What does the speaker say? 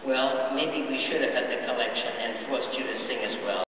Well, maybe we should have had the collection and forced you to sing as well.